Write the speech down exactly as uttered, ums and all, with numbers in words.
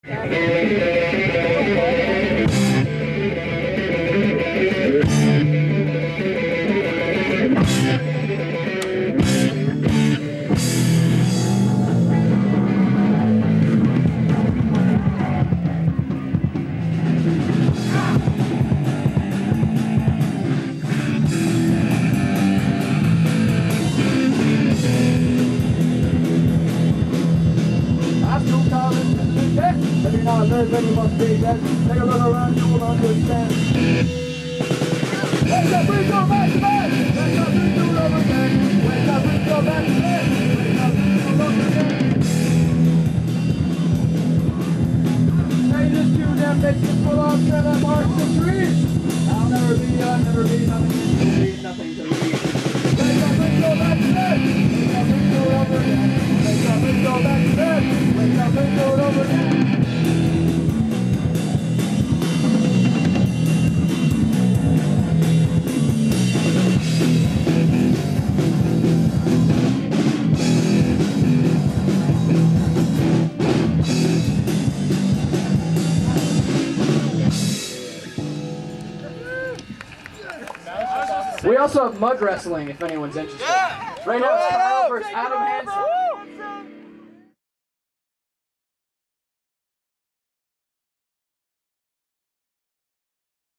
If you're not nervous, then you must be dead. Take a look around, you will understand. Wake up, bring your back to bed. Wake up, bring your love again. Wake up, bring your back to bed. Wake up, bring your love again. Hey, this tune that makes you full on turn and march the streets. I'll never be, I'll never be nothing to read, nothing to read. Wake up, bring your back to bed. Wake up, bring your love again. Wake up, bring your back to bed. Wake up, bring your love again. We also have mud wrestling if anyone's interested. Yeah. Right now it's Kyle versus Adam Hansen.